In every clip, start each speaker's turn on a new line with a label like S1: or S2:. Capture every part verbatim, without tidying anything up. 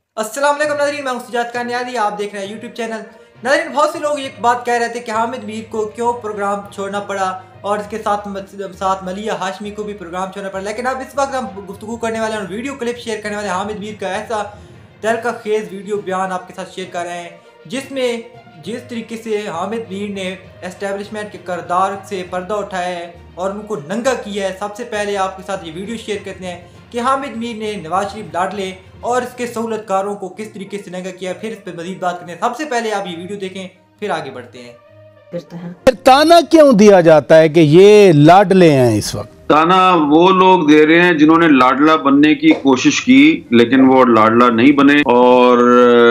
S1: अस्सलाम वालेकुम नाज़रीन, मैं हूं सुजात कानियादी। आप देख रहे हैं यूट्यूब चैनल। नाज़रीन, बहुत से लोग एक बात कह रहे थे कि हामिद मीर को क्यों प्रोग्राम छोड़ना पड़ा और इसके साथ साथ मलिया हाशमी को भी प्रोग्राम छोड़ना पड़ा। लेकिन अब इस वक्त हम गुफ्तगू करने वाले हैं और वीडियो क्लिप शेयर करने वाले हैं हामिद मीर का ऐसा तहलका खेज वीडियो बयान आपके साथ शेयर कर रहे हैं जिसमें जिस तरीके से हामिद मीर ने एस्टेब्लिशमेंट के किरदार से पर्दा उठाया है और उनको नंगा किया है। सबसे पहले आपके साथ ये वीडियो शेयर करते हैं कि हामिद मीर ने नवाज शरीफ लाडले और इसके सहूलतकारों को किस तरीके से नंगा किया, फिर इस पर मजीद बात करते हैं। सबसे पहले आप ये वीडियो देखें, फिर आगे बढ़ते हैं।
S2: फिर ताना क्यों दिया जाता है कि ये लाडले हैं? इस वक्त
S3: ताना वो लोग दे रहे हैं जिन्होंने लाडला बनने की कोशिश की लेकिन वो लाडला नहीं बने। और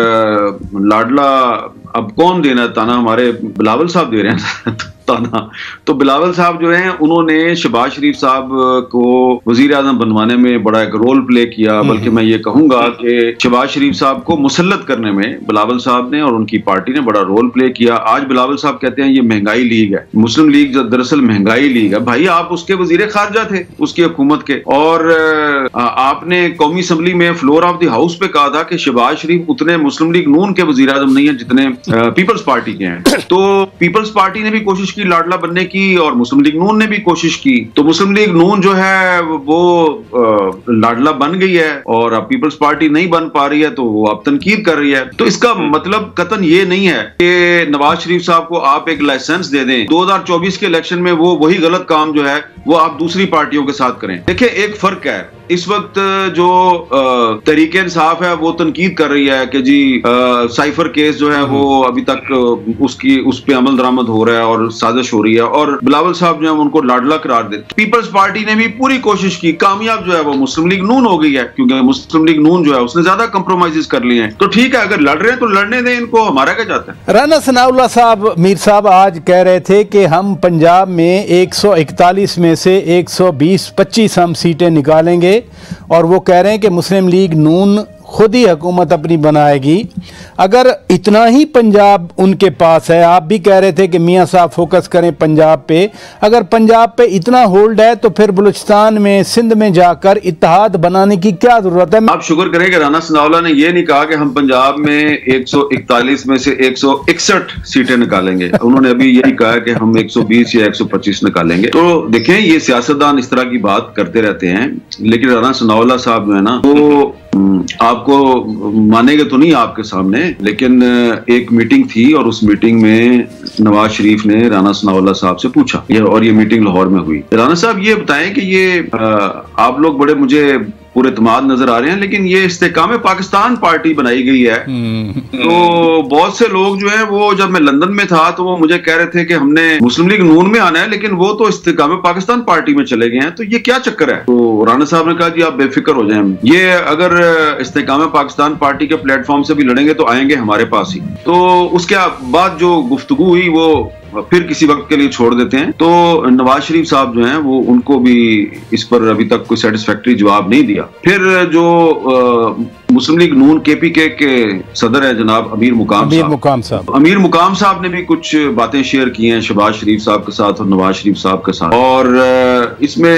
S3: लाडला अब कौन देना ताना? हमारे बिलावल साहब दे रहे हैं ताना। तो बिलावल साहब जो हैं उन्होंने शहबाज शरीफ साहब को वजीर आजम बनवाने में बड़ा एक रोल प्ले किया, बल्कि मैं ये कहूंगा कि शहबाज शरीफ साहब को मुसल्लत करने में बिलावल साहब ने और उनकी पार्टी ने बड़ा रोल प्ले किया। आज बिलावल साहब कहते हैं ये महंगाई लीग है, मुस्लिम लीग दरअसल महंगाई लीग है। भाई आप उसके वजीर खारजा थे उसकी हुकूमत के, और आपने कौमी असम्बली में फ्लोर ऑफ द हाउस पे कहा था कि शहबाज शरीफ उतने मुस्लिम लीग नून के वजीर आजम नहीं है जितने पीपल्स पार्टी के हैं। तो पीपल्स पार्टी ने भी कोशिश की लाडला बनने की और मुस्लिम लीग नून ने भी कोशिश की। तो मुस्लिम लीग नून जो है वो लाडला बन गई है और अब पीपल्स पार्टी नहीं बन पा रही है, तो वो अब तनकीद कर रही है। तो इसका मतलब कतन ये नहीं है कि नवाज शरीफ साहब को आप एक लाइसेंस दे दें दो हजार चौबीस के इलेक्शन में वो वही गलत काम जो है वो आप दूसरी पार्टियों के साथ करें। देखिए एक फर्क है, इस वक्त जो तहरीक इंसाफ है वो तनकीद कर रही है कि जी आ, साइफर केस जो है वो अभी तक उसकी उस पे अमल दरामद हो रहा है और साजिश हो रही है, और बिलावल साहब जो है उनको लाडला करार देते। पीपल्स पार्टी ने भी पूरी कोशिश की, कामयाब जो है वो मुस्लिम लीग नून हो गई है, क्योंकि मुस्लिम लीग नून जो है उसने ज्यादा कंप्रोमाइज कर लिए हैं। तो ठीक है, अगर लड़ रहे हैं तो लड़ने दें इनको, हमारा क्या जाता है।
S2: राना सनाउल्लाह साहब मीर साहब आज कह रहे थे कि हम पंजाब में एक सौ इकतालीस में से एक सौ बीस पच्चीस हम सीटें निकालेंगे, और वो कह रहे हैं कि मुस्लिम लीग नून खुद ही हुकूमत अपनी बनाएगी। अगर इतना ही पंजाब उनके पास है, आप भी कह रहे थे कि मियाँ साहब फोकस करें पंजाब पे, अगर पंजाब पे इतना होल्ड है तो फिर बलूचिस्तान में सिंध में जाकर इत्तेहाद बनाने की क्या जरूरत है?
S3: आप शुक्र करें कि राना सनाउल्लाह ने ये नहीं कहा कि हम पंजाब में एक सौ इकतालीस में से एक सौ इकसठ सीटें निकालेंगे। उन्होंने अभी यही कहा कि हम एक सौ बीस या एक सौ पच्चीस निकालेंगे। तो देखें ये सियासतदान इस तरह की बात करते रहते हैं, लेकिन राना सनाउल्लाह साहब जो है ना वो आपको मानेंगे तो नहीं आपके सामने, लेकिन एक मीटिंग थी और उस मीटिंग में नवाज शरीफ ने राना सनाउल्लाह साहब से पूछा, ये और ये मीटिंग लाहौर में हुई। राना साहब ये बताएं कि ये आ, आप लोग बड़े मुझे पूरे इत्मीनान नजर आ रहे हैं, लेकिन ये इस्तेकाम पाकिस्तान पार्टी बनाई गई है। तो बहुत से लोग जो है वो जब मैं लंदन में था तो वो मुझे कह रहे थे कि हमने मुस्लिम लीग नून में आना है, लेकिन वो तो इस्तेकाम पाकिस्तान पार्टी में चले गए हैं, तो ये क्या चक्कर है? तो राना साहब ने कहा जी आप बेफिक्र हो जाएं, ये अगर इस्तेकाम पाकिस्तान पार्टी के प्लेटफॉर्म से भी लड़ेंगे तो आएंगे हमारे पास ही। तो उसके बाद जो गुफ्तगू हुई वो फिर किसी वक्त के लिए छोड़ देते हैं। तो नवाज शरीफ साहब जो हैं वो उनको भी इस पर अभी तक कोई सेटिस्फैक्टरी जवाब नहीं दिया। फिर जो आ, मुस्लिम लीग नून केपीके के सदर है जनाब अमीर मुकाम
S2: अमीर मुकाम साहब
S3: अमीर मुकाम साहब ने भी कुछ बातें शेयर की हैं शहबाज शरीफ साहब के साथ और नवाज शरीफ साहब के साथ। और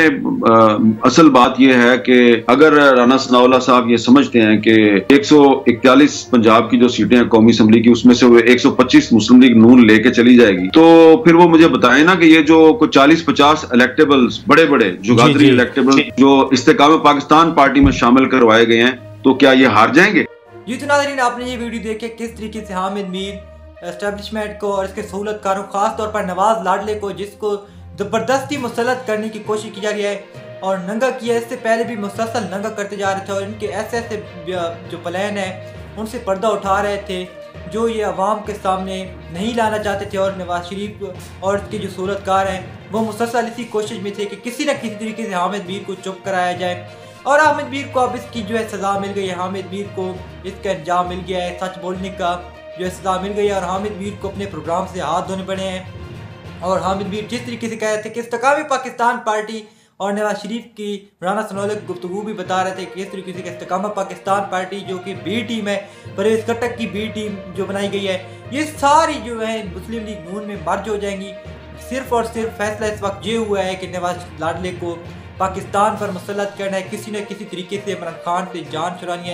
S3: इसमें असल बात यह है कि अगर राना सनाउल्लाह साहब ये समझते हैं कि एक सौ इकतालीस पंजाब की जो सीटें हैं कौमी असम्बली की उसमें से वो एक सौ पच्चीस मुस्लिम लीग नून लेके चली जाएगी, तो फिर वो मुझे बताएं ना कि ये जो कुछ चालीस पचास इलेक्टेबल्स बड़े बड़े जुगादरी इलेक्टेबल जो इस्तेकाम पाकिस्तान पार्टी में शामिल करवाए गए हैं, तो क्या ये हार जाएंगे?
S1: जी तो नाज़रीन, आपने ये वीडियो देखे किस तरीके से हामिद मीर एस्टेब्लिशमेंट को और इसके सहूलतकारों खास तौर पर नवाज लाडले को जिसको ज़बरदस्ती मुसल्लत करने की कोशिश की जा रही है और नंगा किया। इससे पहले भी मुसलसल नंगा करते जा रहे थे और इनके ऐसे ऐसे जो प्लान है उनसे पर्दा उठा रहे थे जो ये अवाम के सामने नहीं लाना चाहते थे। और नवाज शरीफ और इसके जो सहूलतकार हैं वो मुसलसल इसी कोशिश में थे कि किसी न किसी तरीके से हामिद मीर को चुप कराया जाए, और हामिद मीर को अब इसकी जो है सज़ा मिल गई है। हामिद मीर को इसका अंजाम मिल गया है, सच बोलने का जो है सज़ा मिल गई है, और हामिद मीर को अपने प्रोग्राम से हाथ धोने पड़े हैं। और हामिद मीर जिस तरीके से कह रहे थे कि इस्तेकाम पाकिस्तान पार्टी और नवाज शरीफ की राना सनाउल्लाह की गुफ्तगू भी बता रहे थे कि किस तरीके से इस्तेकाम पाकिस्तान पार्टी जो कि बी टीम है, परवेज खट्टक की बी टीम जो बनाई गई है, ये सारी जो है मुस्लिम लीग नून में मर्ज हो जाएंगी। सिर्फ और सिर्फ फैसला इस वक्त ये हुआ है कि नवाज लाडले को पाकिस्तान पर मुसल्लत करना है, किसी न किसी तरीके से इमरान खान से जान चुरानी है।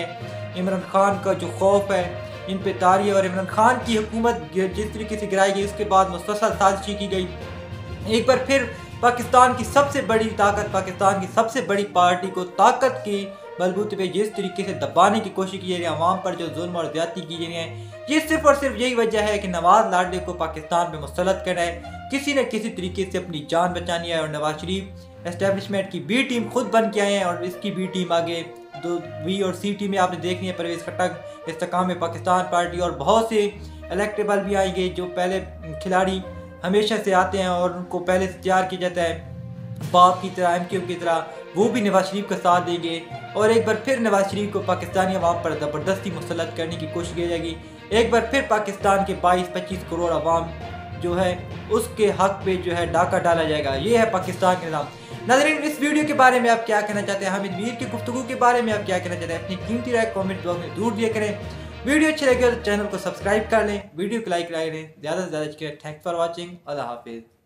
S1: इमरान खान का जो खौफ है इन पे तारी है और इमरान खान की हुकूमत जिस तरीके से गिराई गई उसके बाद मुसलसल साजिशी की गई। एक बार फिर पाकिस्तान की सबसे बड़ी ताकत, पाकिस्तान की सबसे बड़ी पार्टी को ताकत की बलबूते पे जिस तरीके से दबाने की कोशिश की जा रही है, अवाम पर जो जुल्म और ज्यादती की जा रही है, ये सिर्फ और सिर्फ यही वजह है कि नवाज लाडले को पाकिस्तान पे मुसल्लत करना है, किसी न किसी तरीके से अपनी जान बचानी है। और नवाज शरीफ एस्टेब्लिशमेंट की बी टीम खुद बन के आए हैं और इसकी बी टीम आगे दो बी और सी टीम में आपने देखनी है, परवेज खट्टक, इस्तेकाम पाकिस्तान पार्टी और बहुत से इलेक्टेबल भी आएंगे जो पहले खिलाड़ी हमेशा से आते हैं और उनको पहले से तैयार किया जाता है बाप की तरह, एम क्यू की तरह, वो भी नवाज शरीफ का साथ देंगे। और एक बार फिर नवाज शरीफ को पाकिस्तानी अवाम पर ज़बरदस्ती मुसल्लत करने की कोशिश की जाएगी। एक बार फिर पाकिस्तान के बाईस पच्चीस करोड़ अवाम जो है उसके हक पे जो है डाका डाला जाएगा। ये है पाकिस्तान के निज़ाम। नाज़रीन, इस वीडियो के बारे में आप क्या कहना चाहते हैं? हामिद मीर की गुफ्तगू के बारे में आप क्या कहना चाहते हैं? अपनी कीमती राय कमेंट बॉक्स में जरूर दिया करें। वीडियो अच्छी लगे तो चैनल को सब्सक्राइब कर लें, वीडियो को लाइक करें, ज़्यादा से ज़्यादा थैंक्स फॉर वॉचिंग। अल्लाह हाफिज़।